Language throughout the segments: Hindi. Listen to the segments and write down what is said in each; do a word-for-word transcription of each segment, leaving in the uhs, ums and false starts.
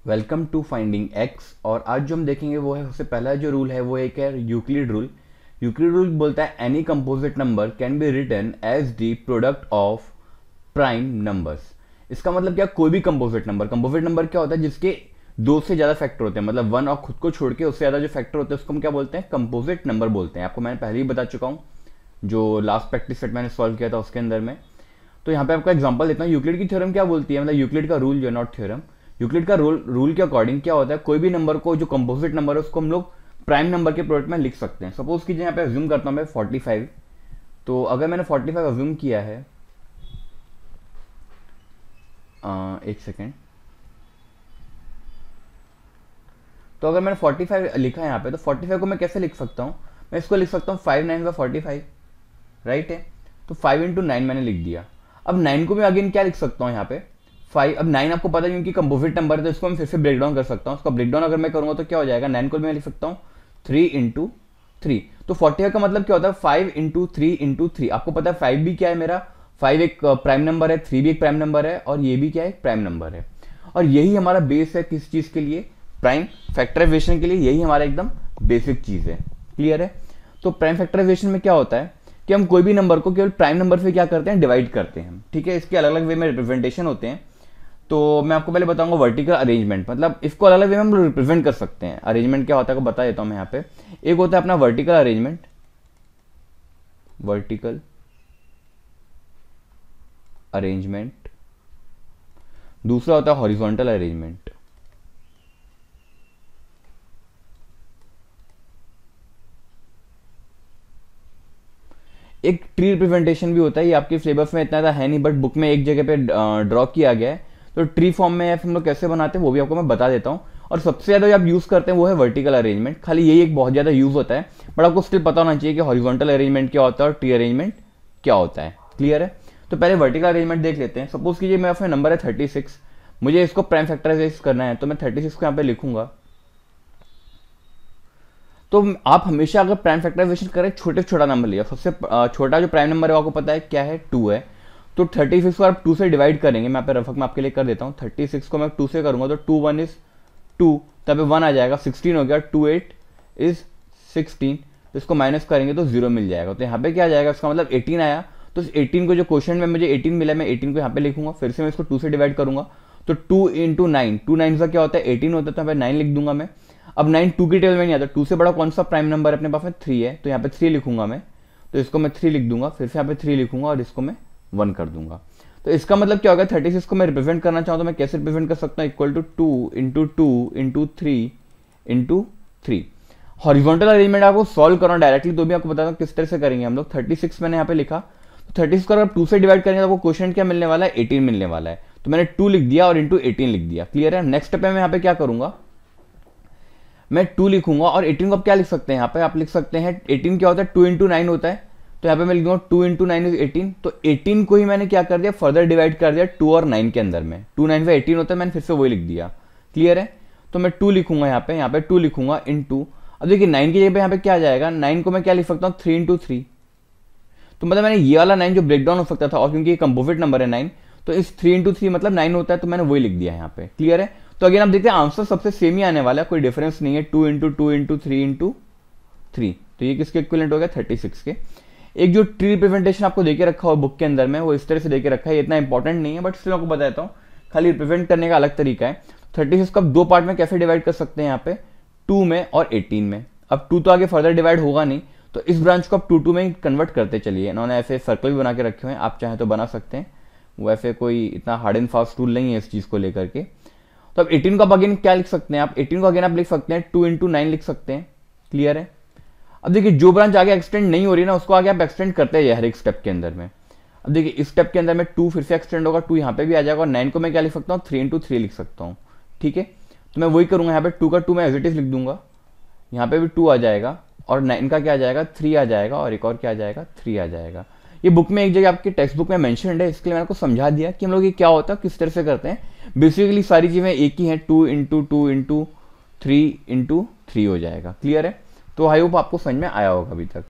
Welcome to finding x. और आज जो हम देखेंगे वो है सबसे पहला जो रूल है वो एक है यूक्लिड रूल। यूक्लिड रूल बोलता है any composite number can be written as the product of prime numbers. इसका मतलब क्या, कोई भी कंपोजिट नंबर, कंपोजिट नंबर क्या होता है जिसके दो से ज्यादा फैक्टर होते हैं, मतलब वन और खुद को छोड़ के उससे ज्यादा जो फैक्टर होते हैं उसको हम क्या बोलते हैं, कंपोजिट नंबर बोलते हैं। आपको मैंने पहले ही बता चुका हूं जो लास्ट प्रैक्टिस सेट मैंने सॉल्व किया था उसके अंदर में। तो यहाँ पे आपको एग्जांपल देता हूँ। यूक्लिड की थ्योरम क्या बोलती है, मतलब यूक्लिड का रूल जो नॉट थ्योरम, यूक्लिड का रूल रूल के अकॉर्डिंग क्या होता है, कोई भी नंबर को जो कंपोजिट नंबर है उसको हम लोग प्राइम नंबर के प्रोडक्ट में लिख सकते हैं। सपोज कीजिए यहाँ पे अज्यूम करता हूँ मैं फोर्टी फाइव। तो अगर मैंने फोर्टी फाइव अज्यूम किया है, आ, एक सेकेंड, तो अगर मैंने फोर्टी फाइव लिखा है यहाँ पे, तो फोर्टी फाइव को मैं कैसे लिख सकता हूँ, मैं इसको लिख सकता हूँ five nine forty five, right है। तो फाइव इंटू नाइन मैंने लिख दिया। अब नाइन को मैं अगेन क्या लिख सकता हूँ यहाँ पे, फाइव। अब नाइन आपको पता है क्योंकि कंपोजिट नंबर है तो इसको मैं फिर से ब्रेक डाउन कर सकता हूँ। उसका ब्रेक डाउन अगर मैं करूंगा तो क्या हो जाएगा, नाइन को मैं लिख सकता हूँ थ्री इंटू थ्री। तो फोर्टी का मतलब क्या होता है, five into three into three. आपको पता है फाइव भी क्या है मेरा, फाइव एक प्राइम नंबर है, थ्री भी एक प्राइम नंबर है, और ये भी क्या है, एक प्राइम नंबर है। और यही हमारा बेस है किस चीज के लिए, प्राइम फैक्टराइजेशन के लिए। यही हमारा एकदम बेसिक चीज है। क्लियर है। तो प्राइम फैक्टराइजेशन में क्या होता है कि हम कोई भी नंबर को केवल प्राइम नंबर से क्या करते हैं, डिवाइड करते हैं। ठीक है, इसके अलग अलग वे में रिप्रेजेंटेशन होते हैं। तो मैं आपको पहले बताऊंगा वर्टिकल अरेंजमेंट, मतलब इसको अलग अलग वे में हम रिप्रेजेंट कर सकते हैं। अरेंजमेंट क्या होता है को बता देता हूं मैं यहाँ पे। एक होता है अपना वर्टिकल अरेंजमेंट, वर्टिकल अरेंजमेंट। दूसरा होता है हॉरिजॉन्टल अरेंजमेंट। एक ट्री रिप्रेजेंटेशन भी होता है, ये आपके सिलेबस में इतना ज़्यादा है नहीं, बट बुक में एक जगह पे ड्रॉ किया गया है। तो ट्री फॉर्म में हम लोग कैसे बनाते हैं वो भी आपको मैं बता देता हूँ। और सबसे ज़्यादा जो आप यूज़ करते हैं वो है वर्टिकल अरेंजमेंट। खाली यही एक बहुत ज़्यादा यूज़ होता है, बट आपको स्टिल पता होना चाहिए कि हॉरिजॉन्टल अरेंजमेंट क्या होता है और ट्री अरेंजमेंट क्या होता है। क्लियर है। तो पहले वर्टिकल अरेंजमेंट देख लेते हैं। सपोज कीजिए मेरा अपना नंबर है थर्टी सिक्स, मुझे इसको प्राइम फैक्टराइज करना है, तो मैं थर्टी सिक्स को यहाँ पे लिखूंगा। तो आप हमेशा अगर प्राइम फैक्टराइजेशन करें, छोटे छोटा नंबर लिया। सबसे छोटा जो प्राइम नंबर है आपको पता है क्या है, टू है। तो थर्टी सिक्स को आप टू से डिवाइड करेंगे। मैं यहाँ पे रफक में आपके लिए कर देता हूँ। थर्टी सिक्स को मैं टू से करूंगा तो टू वन इज टू, तब वन आ जाएगा, सिक्सटीन हो गया, टू एट इज सिक्सटीन। तो इसको माइनस करेंगे तो जीरो मिल जाएगा। तो यहाँ पे क्या आ जाएगा, इसका मतलब एटीन आया। तो इस एटीन को जो क्वेश्चन में मुझे एटीन मिला, मैं एटीन को यहाँ पे लिखूंगा। फिर से मैं इसको टू से डिवाइड करूंगा तो two into nine, two nine का क्या होता है, एटीन होता है। तो यहाँ पे नाइन लिख दूंगा मैं। अब नाइन टू की टेबल में नहीं आता, टू से बड़ा कौन सा प्राइम नंबर है अपने पास में, थ्री है। तो यहाँ पे थ्री लिखूंगा मैं। तो इसको मैं थ्री लिख दूंगा, फिर से यहाँ पे थ्री लिखूंगा और इसको मैं वन कर दूंगा। तो इसका मतलब क्या होगा, थर्टी सिक्स को मैं रिप्रेजेंट करना चाहूँ तो मैं कैसे रिप्रेजेंट कर सकता हूँ, equal to two into two into three into three. Horizontal arrangement आपको सॉल्व करना डायरेक्टली, तो भी आपको बताता हूँ किस तरह से करेंगे हम लोग। थर्टी सिक्स मैंने यहाँ पे लिखा, तो थर्टी सिक्स को अगर टू से डिवाइड करेंगे तो आपको क्वेश्चन क्या मिलने वाला है, एटीन मिलने वाला है। तो मैंने टू लिख दिया और इंटू एटीन लिख दिया। क्लियर है। नेक्स्ट स्टेप में मैं यहाँ पे क्या करूंगा, मैं टू लिखूंगा और एटीन को आप क्या लिख सकते हैं, यहाँ पे आप लिख सकते हैं एटीन क्या होता है, टू इंटू नाइन होता है। तो यहाँ पे मैं लिख दूंगा two into nine is eighteen. तो एटीन को ही मैंने क्या कर दिया, फर्दर डिवाइड कर दिया टू और नाइन के अंदर में। टू नाइन पे एटीन होता है, मैंने फिर से वही लिख दिया। क्लियर है। तो मैं टू लिखूंगा यहाँ पे, यहाँ पे टू लिखूंगा इन टू। अब देखिए नाइन की जगह पे यहाँ पे क्या आ जाएगा, नाइन को मैं क्या लिख सकता हूँ, थ्री इंटू थ्री। तो मतलब मैंने ये वाला नाइन जो ब्रेक डाउन हो सकता था, और क्योंकि ये कंपोजिट नंबर है नाइन, तो इस थ्री इंटू थ्री मतलब नाइन होता है, तो मैंने वही लिख दिया यहाँ पे। क्लियर है। तो अगेन आप देखते हैं आंसर सबसे सेम ही आने वाला है, कोई डिफरेंस नहीं है। Two into two into three into three, तो ये किसके इक्विवेलेंट हो गया, थर्टी सिक्स के। एक जो ट्री रिप्रेजेंटेशन आपको देके रखा हो बुक के अंदर में, वो इस तरह से देके रखा है। ये इतना इंपॉर्टेंट नहीं है, बट इसलिए आपको बता देता हूँ, खाली रिप्रेजेंट करने का अलग तरीका है। थर्टी सिक्स को आप दो पार्ट में कैसे डिवाइड कर सकते हैं, यहाँ पे टू में और एटीन में। अब टू तो आगे फर्दर डिवाइड होगा नहीं, तो इस ब्रांच को आप टू टू में कन्वर्ट करते चलिए। इन्होंने ऐसे सर्कल भी बना के रखे हुए हैं, आप चाहें तो बना सकते हैं। वैसे कोई इतना हार्ड एंड फास्ट रूल नहीं है इस चीज को लेकर के। तो अब एटीन को आप अगेन क्या लिख सकते हैं, आप एटीन को अगेन आप लिख सकते हैं टू इंटू नाइन लिख सकते हैं। क्लियर है। अब देखिए जो ब्रांच आगे एक्सटेंड नहीं हो रही ना, उसको आगे आप एक्सटेंड करते हैं हर एक स्टेप के अंदर में। अब देखिए इस स्टेप के अंदर में टू फिर से एक्सटेंड होगा, टू यहाँ पे भी आ जाएगा, और नाइन को मैं क्या लिख सकता हूँ, थ्री इंटू थ्री लिख सकता हूँ। ठीक है। तो मैं वही करूंगा, यहाँ पे टू का टू मैं एज इट इज लिख दूंगा, यहाँ पे भी टू आ जाएगा, और नाइन का क्या आ जाएगा, थ्री आ जाएगा, और एक और क्या आ जाएगा, थ्री आ जाएगा। ये बुक में एक जगह आपके टेक्स्ट बुक में मेंशन्ड है, इसके लिए मैंने आपको समझा दिया कि हम लोग ये क्या होता है, किस तरह से करते हैं। बेसिकली सारी चीजें एक ही हैं, two into two into three into three हो जाएगा। क्लियर है। तो आई होप आपको समझ में आया होगा अभी तक।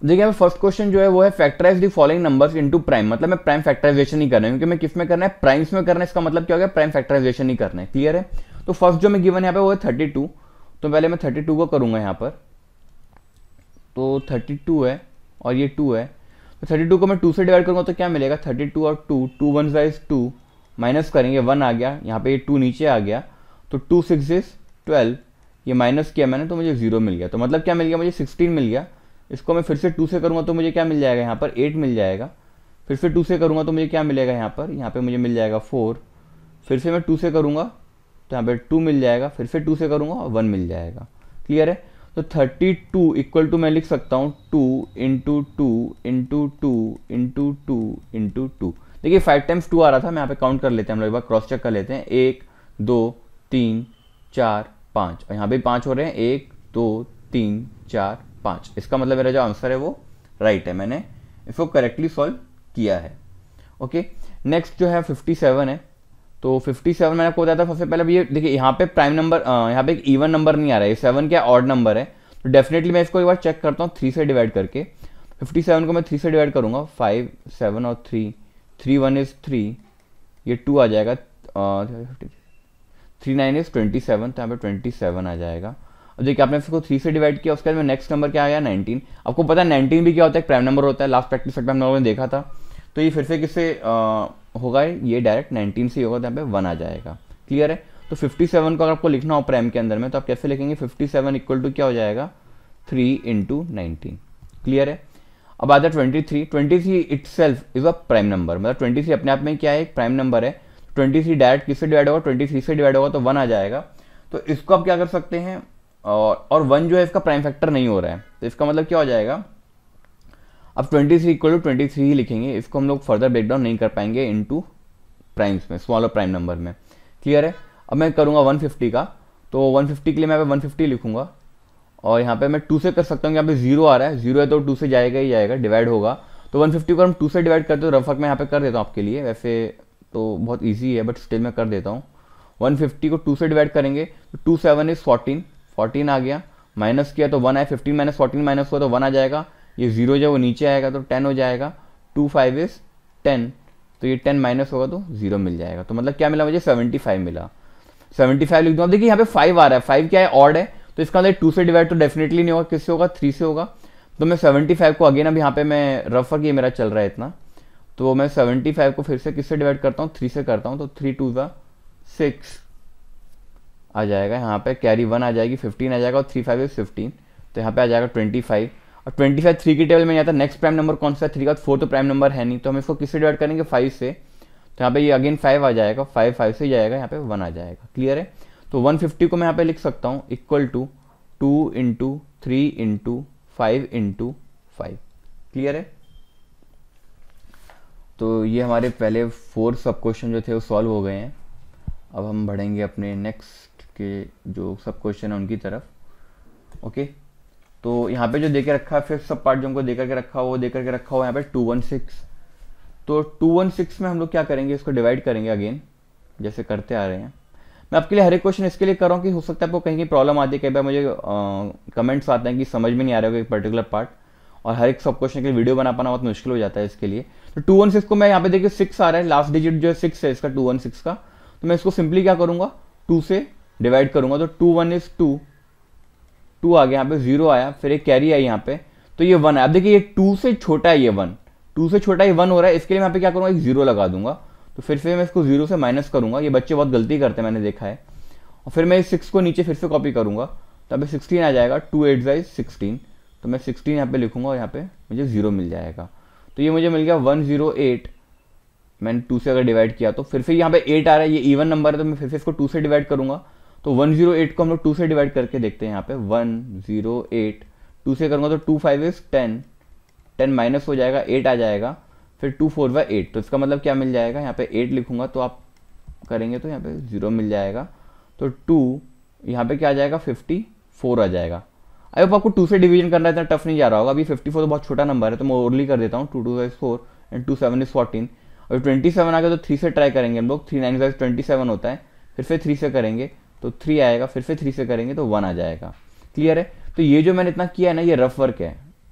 देखिए यहाँ फर्स्ट क्वेश्चन जो है वो है factorize the following numbers into prime, मतलब मैं प्राइम फैक्टराइजेशन नहीं कर रहा हूँ क्योंकि मैं किस में करना है, प्राइम्स में करना है। इसका मतलब क्या हो गया, प्राइम फैक्टराइजेशन नहीं करना है। क्लियर है। तो फर्स्ट जो मैं गिवन यहाँ पे वो है थर्टी टू, तो पहले मैं थर्टी टू को करूंगा यहाँ पर। तो थर्टी टू है और ये टू है, तो थर्टी टू को मैं टू से डिवाइड करूंगा तो क्या मिलेगा, थर्टी टू और टू, टू वन जाइज टू, माइनस करेंगे वन आ गया, यहाँ पे ये टू नीचे आ गया, तो टू सिक्स इज ट्वेल्व, ये माइनस किया मैंने तो मुझे जीरो मिल गया। तो मतलब क्या मिल गया, मुझे सिक्सटीन मिल गया। इसको मैं फिर से टू से करूँगा तो मुझे क्या मिल जाएगा, यहाँ पर एट मिल जाएगा। फिर से टू से करूँगा तो मुझे क्या मिलेगा, यहाँ पर यहाँ पे मुझे मिल जाएगा फोर। फिर से मैं टू से करूँगा तो यहाँ पे टू मिल जाएगा। फिर से टू से करूँगा और वन मिल जाएगा। क्लियर है। तो थर्टी टू इक्वल टू मैं लिख सकता हूँ two into two into two into two into two. देखिए फाइव टाइम्स टू आ रहा था, मैं यहाँ पे काउंट कर लेते हैं, हम लोग एक बार क्रॉस चेक कर लेते हैं। एक दो तीन चार पाँच, और यहाँ पे पाँच हो रहे हैं, एक दो तीन चार पाँच। इसका मतलब मेरा जो आंसर है वो राइट है, मैंने इसको करेक्टली सॉल्व किया है। ओके, नेक्स्ट जो है फिफ्टी सेवन है। तो फिफ्टी सेवन मैंने आपको बताया था सबसे पहले। ये देखिए यहाँ पे प्राइम नंबर, यहाँ पे एक इवन नंबर नहीं आ रहा है, सेवन क्या ऑड नंबर है। तो डेफिनेटली मैं इसको एक बार चेक करता हूँ थ्री से डिवाइड करके। फिफ्टी सेवन को मैं थ्री से डिवाइड करूँगा, फाइव सेवन और three, three one is three, ये टू आ जाएगा, three nine is twenty seven, तो यहाँ पे ट्वेंटी सेवन आ जाएगा। अब देखिए आपने इसको थ्री से डिवाइड किया, उसके बाद में नेक्स्ट नंबर क्या आ गया, नाइनटीन। आपको पता है नाइनटीन भी क्या होता है, प्राइम नंबर होता है, लास्ट प्रैक्टिस सेट में हम लोगों ने देखा था। तो ये फिर से किससे होगा, ये डायरेक्ट नाइनटीन से होगा, तो यहाँ पे वन आ जाएगा। क्लियर है। तो फिफ्टी सेवन को अगर आपको लिखना हो प्राइम के अंदर में तो आप कैसे लिखेंगे, फिफ्टी सेवन इक्वल टू क्या हो जाएगा, थ्री इंटू नाइनटीन। क्लियर है। अब आता है twenty three. Twenty three itself is a prime number, मतलब ट्वेंटी थ्री अपने आप में क्या है, एक प्राइम नंबर है। ट्वेंटी थ्री डायरेक्ट किससे डिवाइड होगा, ट्वेंटी थ्री से डिवाइड होगा तो वन आ जाएगा। तो इसको आप क्या कर सकते हैं, और और वन जो है इसका प्राइम फैक्टर नहीं हो रहा है, तो इसका मतलब क्या हो जाएगा, अब twenty three equal to twenty three ही लिखेंगे। इसको हम लोग फर्दर ब्रेकडाउन नहीं कर पाएंगे इनटू प्राइम्स में, स्मॉलर प्राइम नंबर में। क्लियर है। अब मैं करूँगा वन फिफ्टी का, तो वन फिफ्टी के लिए मैं यहाँ पे वन फिफ्टी लिखूंगा, और यहाँ पे मैं टू से कर सकता हूँ, यहाँ पे जीरो आ रहा है, जीरो है तो टू से जाएगा ही जाएगा, डिवाइड होगा। तो वन फिफ्टी को हम टू से डिवाइड करते हो, रफक मैं यहाँ पे कर देता हूँ आपके लिए, वैसे तो बहुत ईजी है बट स्टिल मैं कर देता हूँ। वन फिफ्टी को टू से डिवाइड करेंगे तो two seven is fourteen, fourteen आ गया, माइनस किया तो वन आया, फिफ्टीन माइनस फोर्टीन माइनस हुआ तो वन आ जाएगा। ये जीरो जो वो नीचे आएगा तो टेन हो जाएगा, टू फाइव इज टेन, तो ये टेन माइनस होगा तो जीरो मिल जाएगा। तो मतलब क्या मिला मुझे, सेवेंटी फाइव मिला। सेवेंटी फाइव लिख दूँ। अब देखिए यहाँ पे फाइव आ रहा है, फाइव क्या है, ऑड है, तो इसका मतलब टू से डिवाइड तो डेफिनेटली नहीं होगा, किससे होगा, थ्री से होगा। तो मैं सेवेंटी फाइव को अगेन अब यहाँ पे मैं रफर ये मेरा चल रहा है इतना, तो मैं सेवेंटी फाइव को फिर से किससे डिवाइड करता हूँ, थ्री से करता हूँ, तो थ्री टू ज़ा सिक्स आ जाएगा। यहाँ पे कैरी वन आ जाएगी, फिफ्टीन आ जाएगा, और थ्री फाइव इज फिफ्टीन, तो यहाँ पे आ जाएगा ट्वेंटी फाइव। और ट्वेंटी फाइव थ्री की टेबल में आता है, नेक्स्ट प्राइम नंबर कौन सा है, थ्री का, फोर तो प्राइम नंबर है नहीं, तो हम इसको किससे डिवाइड करेंगे, फाइव से। तो यहाँ पे ये अगेन फाइव आ जाएगा, फाइव फाइव से जाएगा, यहाँ पे वन आ जाएगा। क्लियर है। तो वन फिफ्टी को मैं यहाँ पे लिख सकता हूँ equal to two into three into five into five. Clear है। तो ये हमारे पहले फोर सब क्वेश्चन जो थे वो सॉल्व हो गए हैं। अब हम बढ़ेंगे अपने नेक्स्ट के जो सब क्वेश्चन है उनकी तरफ। ओके, तो यहाँ पे जो दे के रखा है फिर सब पार्ट जो हमको दे करके रखा हो वो दे करके रखा हो यहाँ पे टू वन सिक्स। तो टू वन सिक्स में हम लोग क्या करेंगे, इसको डिवाइड करेंगे अगेन जैसे करते आ रहे हैं। मैं आपके लिए हर एक क्वेश्चन इसके लिए कर रहा हूँ कि हो सकता है आपको कहीं की प्रॉब्लम आती है, कई बार मुझे कमेंट्स आते हैं कि समझ में नहीं आ रहा होगा एक पर्टिकुलर पार्ट, और हर एक सब क्वेश्चन के लिए वीडियो बना पाना बहुत मुश्किल हो जाता है इसके लिए। तो टू वन सिक्स को मैं यहाँ पे देखिए सिक्स आ रहा है, लास्ट डिजिट जो है सिक्स है इसका, टू वन सिक्स का। तो मैं इसको सिंपली क्या करूँगा, टू से डिवाइड करूँगा। तो two one is two, two आ गया, यहाँ पे जीरो आया, फिर एक कैरी आई यहाँ पे, तो ये वन है। अब देखिए ये टू से छोटा है, ये वन, टू से छोटा ये वन हो रहा है, इसके लिए मैं यहाँ पे क्या करूँगा, एक जीरो लगा दूंगा। तो फिर से मैं इसको जीरो से माइनस करूँगा, ये बच्चे बहुत गलती करते हैं मैंने देखा है। और फिर मैं इस सिक्स को नीचे फिर से कॉपी करूँगा, तो यहाँ पे सिक्सटीन आ जाएगा, टू एट जाइज सिक्सटीन, तो मैं सिक्सटीन यहाँ पे लिखूंगा और यहाँ पे मुझे जीरो मिल जाएगा। तो ये मुझे मिल गया वन जीरो एट, मैंने टू से अगर डिवाइड किया तो फिर से यहाँ पे एट आ रहा है, ये इवन नंबर है तो मैं फिर से इसको टू से डिवाइड करूँगा। तो वन जीरो एट को हम लोग टू से डिवाइड करके देखते हैं, यहाँ पे वन जीरो एट टू से करूँगा तो two five is ten, ten minus हो जाएगा, एट आ जाएगा, फिर टू फोर वा एट, तो इसका मतलब क्या मिल जाएगा, यहाँ पे एट लिखूंगा तो आप करेंगे तो यहाँ पे जीरो मिल जाएगा। तो टू यहाँ पे क्या आ जाएगा, फिफ्टी फोर आ जाएगा। आई होप आपको टू से डिवीजन करना इतना टफ नहीं जा रहा होगा। अभी फिफ्टी फोर तो बहुत छोटा नंबर है तो मैं ओरली कर देता हूँ, two two is four and two seven is fourteen. और ट्वेंटी सेवन आ गया तो थ्री से ट्राई करेंगे हम लोग, three nine five twenty seven होता है, फिर से थ्री से करेंगे तो थ्री आएगा, फिर से थ्री से करेंगे तो वन आ जाएगा। क्लियर है। तो ये जो मैंने इतना किया है ना, ये रफ वर्क है,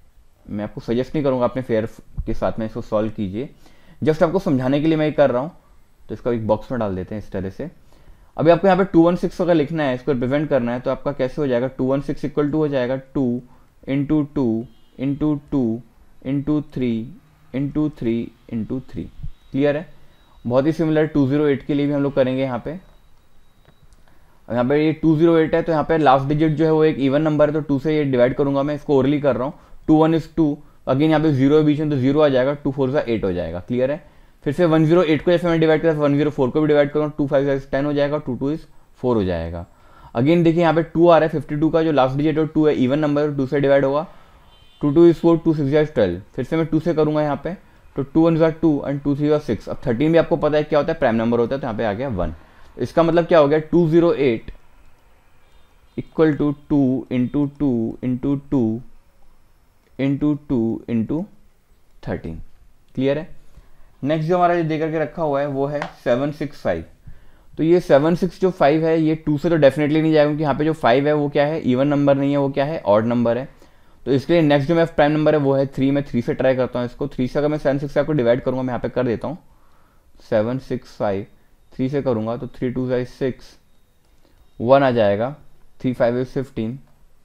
मैं आपको सजेस्ट नहीं करूँगा अपने फेयर के साथ में इसको सॉल्व कीजिए, जस्ट आपको समझाने के लिए मैं ये कर रहा हूँ। तो इसको एक बॉक्स में डाल देते हैं इस तरह से। अभी आपको यहाँ पे टू वन सिक्स अगर लिखना है, इसको रिप्रेजेंट करना है, तो आपका कैसे हो जाएगा, two one six equal to हो जाएगा two into two into two into three into three into three. Clear है? बहुत ही सिमिलर टू जीरो एट के लिए भी हम लोग करेंगे यहाँ पे। यहाँ पे ये टू जीरो एट है, तो यहाँ पे लास्ट डिजिट जो है वो एक इवन नंबर है, तो टू से ये डिवाइड करूंगा मैं, इसको ओरली कर रहा हूँ। Two one is two, again यहाँ पे जीरो है बीच में, तो जीरो आ जाएगा, टू फोर का एट हो जाएगा। क्लियर है? फिर से वन जीरो एट को जैसे मैं डिवाइड करा, वन जीरो फोर को भी डिवाइड करूँगा, टू फाइव इज टेन हो जाएगा, टू टू इज फोर हो जाएगा। अगेन देखिए यहाँ पे टू आ रहा है, फिफ्टी टू का जो लास्ट डिजिट है टू है, इवन नंबर, टू से डिवाइड होगा, two two is four, two six is twelve. फिर से मैं टू से करूंगा यहाँ पे, तो टू वन जार टू एंड टू थ्री जार सिक्स। अब थर्टीन भी आपको पता है क्या होता है, प्राइम नंबर होता है, तो यहाँ पे आ गया वन। इसका मतलब क्या हो गया, two zero eight equal to two into two into two into two into thirteen. Clear है? नेक्स्ट जो हमारा जो दे करके रखा हुआ है वो है सेवन सिक्स फाइव। तो ये सेवन सिक्स जो फाइव है, ये टू से तो डेफिनेटली नहीं जाएगा, क्योंकि यहाँ पे जो फाइव है वो क्या है, इवन नंबर नहीं है, वो क्या है, ऑड नंबर है। तो इसके लिए नेक्स्ट जो मेरा प्राइम नंबर है वो है थ्री। मैं थ्री से ट्राई करता हूँ इसको। थ्री से अगर मैं सेवन सिक्स फाइव को डिवाइड करूँगा, मैं यहाँ पे कर देता हूँ सेवन सिक्स फाइव, थ्री से करूँगा तो three two five six, one आ जाएगा, three five is fifteen,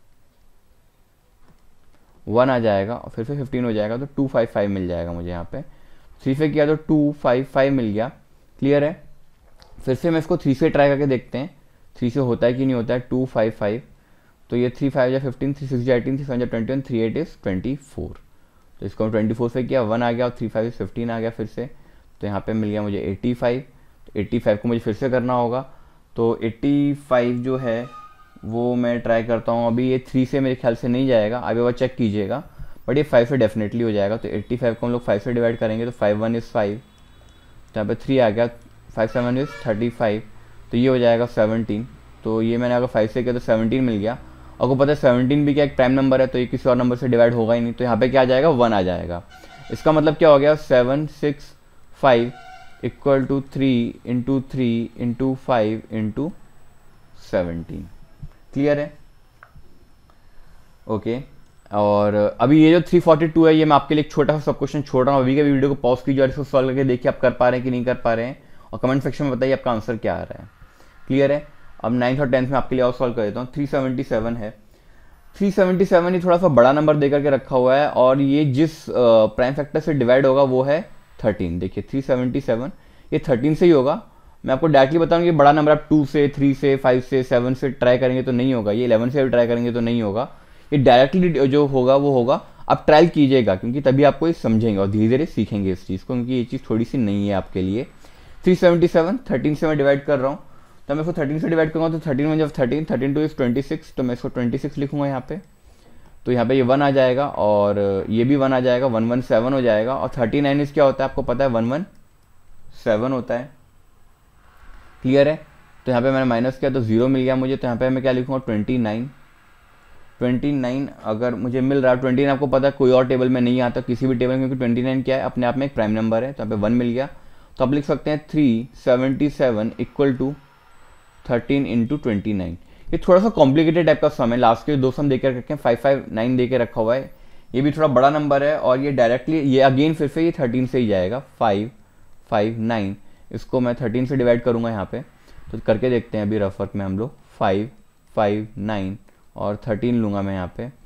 one आ जाएगा और फिर से फिफ्टीन हो जाएगा, तो टू फाइव फाइव मिल जाएगा मुझे यहाँ पे। थ्री से किया तो टू फाइव फाइव मिल गया। क्लियर है? फिर से मैं इसको थ्री से ट्राई करके देखते हैं, थ्री से होता है कि नहीं होता है। टू फाइव फाइव, तो ये थ्री फाइव या फिफ्टीन, थ्री सिक्स या एटीन, थ्री सेवन या twenty one, three eight is twenty four. तो इसको ट्वेंटी फोर से किया, वन आ गया, और थ्री फाइव इज फिफ्टीन आ गया फिर से, तो यहाँ पे मिल गया मुझे एटी फाइव। तो एटी फाइव को मुझे फिर से करना होगा, तो एटी फाइव जो है वो मैं ट्राई करता हूँ। अभी ये थ्री से मेरे ख्याल से नहीं जाएगा, अभी वो चेक कीजिएगा, बट ये फाइव से डेफिनेटली हो जाएगा। तो एट्टी फाइव को हम लोग फाइव से डिवाइड करेंगे, तो फाइव वन इज़ फाइव, तो यहाँ पे थ्री आ गया, five seven is thirty five, तो ये हो जाएगा सेवनटीन। तो ये मैंने अगर फाइव से किया तो सेवनटीन मिल गया। आपको पता है सेवनटीन भी क्या एक प्राइम नंबर है, तो ये किसी और नंबर से डिवाइड होगा ही नहीं, तो यहाँ पे क्या आ जाएगा, वन आ जाएगा। इसका मतलब क्या हो गया, seven six five equal to three into three into five into seventeen. Clear है? Okay okay. और अभी ये जो थ्री फोर्टी टू है, ये मैं आपके लिए एक छोटा सा सब क्वेश्चन छोड़ रहा हूँ। अभी के वीडियो को पॉज कीजिए और इसको सॉल्व करके देखिए आप कर पा रहे हैं कि नहीं कर पा रहे हैं, और कमेंट सेक्शन में बताइए आपका आंसर क्या आ रहा है। क्लियर है? अब नाइन्थ और टेंथ में आपके लिए और सॉल्व कर देता हूँ। थ्री सेवेंटी सेवन है, थ्री सेवेंटी सेवन ये थोड़ा सा बड़ा नंबर दे करके रखा हुआ है, और ये जिस प्राइम फैक्टर से डिवाइड होगा वो है थर्टीन। देखिए थ्री सेवेंटी सेवन ये थर्टीन से ही होगा। मैं आपको डायरेक्टली बताऊंगा कि बड़ा नंबर आप टू से, थ्री से, फाइव से, सेवन से ट्राई करेंगे तो नहीं होगा, ये इलेवन से भी ट्राई करेंगे तो नहीं होगा, ये डायरेक्टली जो होगा वो होगा। आप ट्रायल कीजिएगा, क्योंकि तभी आपको ये समझेंगे और धीरे धीरे सीखेंगे इस चीज़ को, क्योंकि ये चीज़ थोड़ी सी नहीं है आपके लिए। थ्री सेवेंटी सेवन थर्टीन से मैं डिवाइड कर रहा हूँ, तो मैं इसको थर्टीन से डिवाइड करूँगा, तो थर्टीन वन जब thirteen, thirteen two is twenty six, तो मैं इसको ट्वेंटी सिक्स लिखूँगा यहाँ पे। तो यहाँ पे ये वन आ जाएगा और ये भी वन आ जाएगा, वन वन सेवन हो जाएगा। और थर्टी नाइन इज क्या होता है आपको पता है, वन वन सेवन होता है। क्लियर है? तो यहाँ पे मैंने माइनस किया तो जीरो मिल गया मुझे, तो यहाँ पे मैं क्या लिखूँगा, ट्वेंटी नाइन। ट्वेंटी नाइन अगर मुझे मिल रहा है, ट्वेंटी नाइन आपको पता है कोई और टेबल में नहीं आता किसी भी टेबल में, क्योंकि ट्वेंटी नाइन क्या है, अपने आप में एक प्राइम नंबर है, तो यहाँ पे वन मिल गया। तो आप लिख सकते हैं three seventy seven equal to thirteen into twenty nine. ये थोड़ा सा कॉम्प्लिकेटेड टाइप का सम है, लास्ट के दो सम देकर रखे हैं, फाइव फाइव नाइन दे के रखा हुआ है, ये भी थोड़ा बड़ा नंबर है, और ये डायरेक्टली ये अगेन फिर से ये थर्टीन से ही जाएगा, फाइव फाइव नाइन। इसको मैं थर्टीन से डिवाइड करूँगा यहाँ पे, तो करके देखते हैं अभी रफ वर्क में हम लोग। फाइव फाइव नाइन और थर्टीन लूँगा मैं यहाँ पे,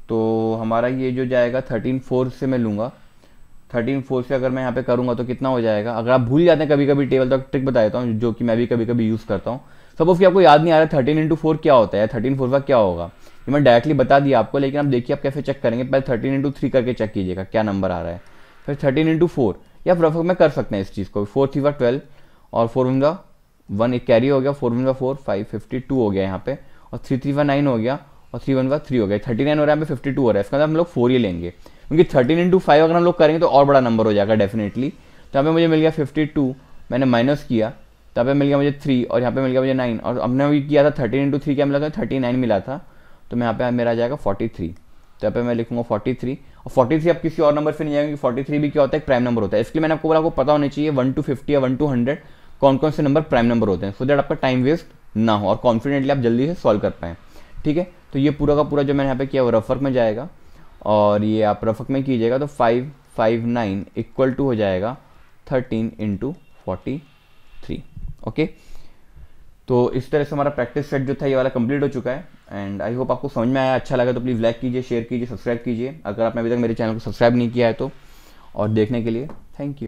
तो हमारा ये जो जाएगा थर्टीन फोर से मैं लूँगा। थर्टीन फोर से अगर मैं यहाँ पे करूँगा तो कितना हो जाएगा, अगर आप भूल जाते हैं कभी कभी टेबल, तो ट्रिक बता देता हूँ जो कि मैं भी कभी कभी यूज़ करता हूँ। सपोज कि आपको याद नहीं आ रहा है थर्टीन इंटू फोर क्या होता है, थर्टीन फोर का क्या होगा, ये मैं डायरेक्टली बता दिया आपको, लेकिन आप देखिए आप कैसे चेक करेंगे। पहले थर्टीन इंटू थ्री करके चेक कीजिएगा क्या नंबर आ रहा है, फिर थर्टीन इंटू फोर, या आप रफ में कर सकते हैं इस चीज़ को। फोर थ्री वा ट्वेल्व और फोर वन का वन, एक कैरी हो गया, फोर वन का फोर, फाइव फिफ्टी टू हो गया यहाँ पे, और थ्री थ्री वा नाइन हो गया, और थ्री वन वा थ्री हो गया, थर्टी नाइन हो रहा है, यहाँ पे फिफ्टी टू हो रहा है। इसका मतलब हम लोग फोर ही लेंगे, क्योंकि थर्टीन इंटू फाइव अगर हम लोग करेंगे तो और बड़ा नंबर हो जाएगा डेफिनेटली। तो यहाँ पे मुझे मिल गया फिफ्टी टू, मैंने माइनस किया तो यहाँ पे मिल गया मुझे थ्री, और यहाँ पे मिल गया मुझे नाइन, और हमने भी किया था थर्टीन इंटू थ्री क्या मिला था, थर्टी नाइन मिला था, तो मैं यहाँ पे मेरा आ जाएगा फोर्टी थ्री। तो यहाँ पे मैं लिखूंगा फोर्टी थ्री, और फोर्टी थ्री अब किसी और नंबर से नहीं जाएगा, फोर्टी थ्री भी क्या होता है, एक प्राइम नंबर होता है। इसलिए मैंने आपको बोला आपको पता होना चाहिए वन टू फिफ्टी या वन टू हंड्रेड कौन कौन से नंबर प्राइम नंबर होते हैं, सो दैट आपका टाइम वेस्ट ना हो और कॉन्फिडेंटली आप जल्दी से सॉल्व कर पाएँ। ठीक है? तो ये पूरा का पूरा जो मैंने यहाँ पे किया वो रफ वर्क में जाएगा, और ये आप रफक में कीजिएगा तो five five nine equal to हो जाएगा thirteen into forty three. Okay, तो इस तरह से हमारा प्रैक्टिस सेट जो था ये वाला कंप्लीट हो चुका है। एंड आई होप आपको समझ में आया, अच्छा लगा तो प्लीज़ लाइक कीजिए, शेयर कीजिए, सब्सक्राइब कीजिए अगर आपने अभी तक मेरे चैनल को सब्सक्राइब नहीं किया है तो। और देखने के लिए थैंक यू।